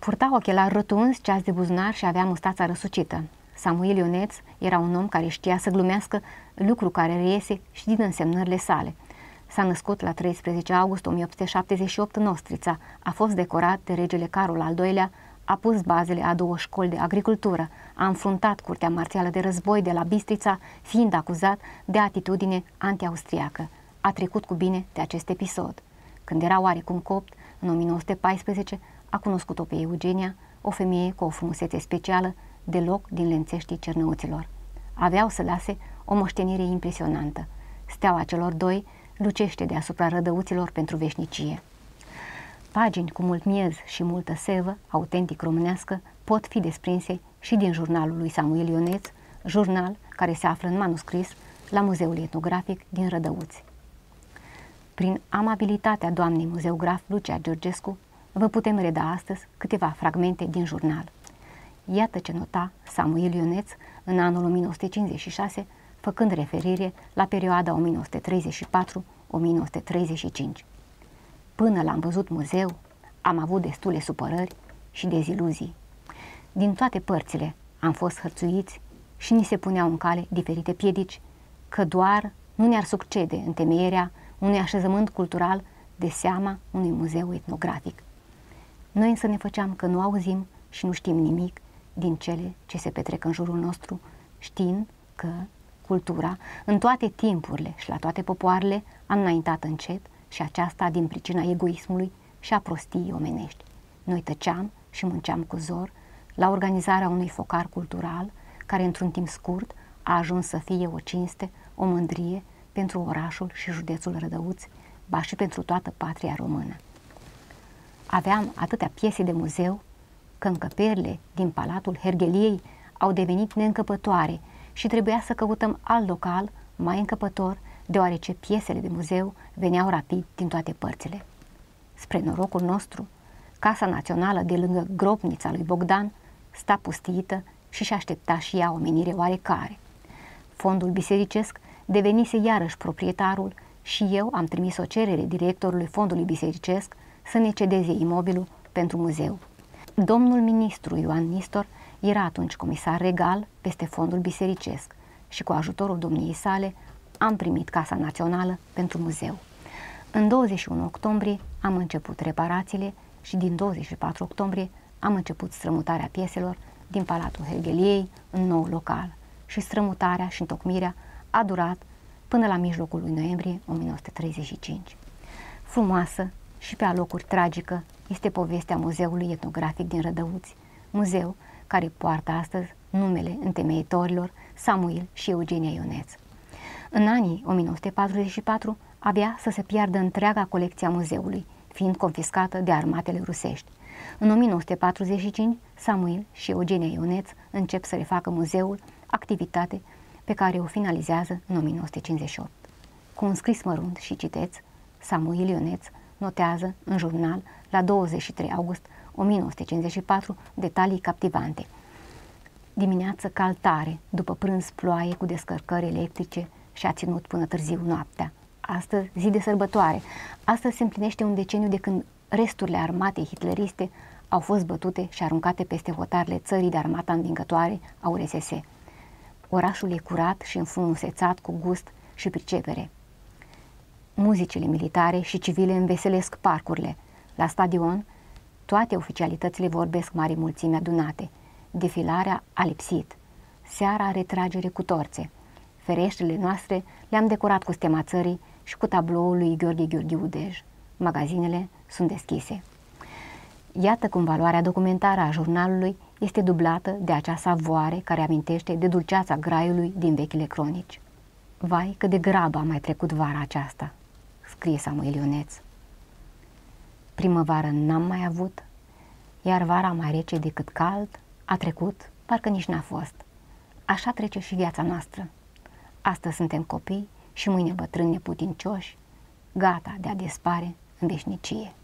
Purta ochelari rotunzi, ceas de buzunar și avea mustața răsucită. Samuel Ioneț era un om care știa să glumească, lucru care reiese și din însemnările sale. S-a născut la 13 august 1878 în Ostrița, a fost decorat de regele Carol al II-lea, a pus bazele a 2 școli de agricultură, a înfruntat curtea marțială de război de la Bistrița, fiind acuzat de atitudine anti-austriacă. A trecut cu bine de acest episod. Când era oarecum copt, în 1914, a cunoscut-o pe Eugenia, o femeie cu o frumusețe specială, deloc din lențeștii Cernăuților. Aveau să lase o moștenire impresionantă. Steaua celor doi lucește deasupra Rădăuților pentru veșnicie. Pagini cu mult miez și multă sevă, autentic românească, pot fi desprinse și din jurnalul lui Samuel Ioneț, jurnal care se află în manuscris la Muzeul Etnografic din Rădăuți. Prin amabilitatea doamnei muzeograf Lucia Georgescu, vă putem reda astăzi câteva fragmente din jurnal. Iată ce nota Samuel Ioneț în anul 1956, făcând referire la perioada 1934-1935. Până l-am văzut muzeu, am avut destule supărări și deziluzii. Din toate părțile am fost hărțuiți și ni se puneau în cale diferite piedici, că doar nu ne-ar succede întemeierea unui așezământ cultural de seama unui muzeu etnografic. Noi însă ne făceam că nu auzim și nu știm nimic din cele ce se petrec în jurul nostru, știind că cultura, în toate timpurile și la toate popoarele, a înaintat încet și aceasta din pricina egoismului și a prostiei omenești. Noi tăceam și munceam cu zor la organizarea unui focar cultural care într-un timp scurt a ajuns să fie o cinste, o mândrie pentru orașul și județul Rădăuți, ba și pentru toată patria română. Aveam atâtea piese de muzeu că încăperile din Palatul Hergheliei au devenit neîncăpătoare și trebuia să căutăm alt local mai încăpător, deoarece piesele de muzeu veneau rapid din toate părțile. Spre norocul nostru, Casa Națională de lângă grobnița lui Bogdan sta pustiită și aștepta și ea o menire oarecare. Fondul bisericesc devenise iarăși proprietarul și eu am trimis o cerere directorului fondului bisericesc să ne cedeze imobilul pentru muzeu. Domnul ministru Ioan Nistor era atunci comisar regal peste fondul bisericesc și cu ajutorul domniei sale am primit Casa Națională pentru muzeu. În 21 octombrie am început reparațiile și din 24 octombrie am început strămutarea pieselor din Palatul Hergheliei în nou local și strămutarea și întocmirea a durat până la mijlocul lui noiembrie 1935. Frumoasă și pe alocuri tragică este povestea Muzeului Etnografic din Rădăuți, muzeu care poartă astăzi numele întemeitorilor Samuel și Eugenia Ioneț. În anii 1944 avea să se piardă întreaga colecție a muzeului, fiind confiscată de armatele rusești. În 1945, Samuel și Eugenia Ioneț încep să refacă muzeul, activitate pe care o finalizează în 1958. Cu un scris mărunt și citeț, Samuel Ioneț notează în jurnal la 23 august 1954 detalii captivante. Dimineață cald tare, după prânz ploaie cu descărcări electrice și a ținut până târziu noaptea. Astăzi, zi de sărbătoare, astăzi se împlinește un deceniu de când resturile armatei hitleriste au fost bătute și aruncate peste hotarele țării de armata învingătoare a URSS. Orașul e curat și înfrumusețat cu gust și pricepere. Muzicile militare și civile înveselesc parcurile. La stadion, toate oficialitățile vorbesc mari mulțimi adunate. Defilarea a lipsit. Seara retragere cu torțe. Fereștrile noastre le-am decorat cu stema țării și cu tabloul lui Gheorghe Gheorghiu Dej. Magazinele sunt deschise. Iată cum valoarea documentară a jurnalului este dublată de acea savoare care amintește de dulceața graiului din vechile cronici. Vai, cât de grabă a mai trecut vara aceasta, scrie Samuel Ioneț. Primăvară n-am mai avut, iar vara mai rece decât cald a trecut, parcă nici n-a fost. Așa trece și viața noastră. Astăzi suntem copii și mâine bătrâni neputincioși, gata de a dispare în veșnicie.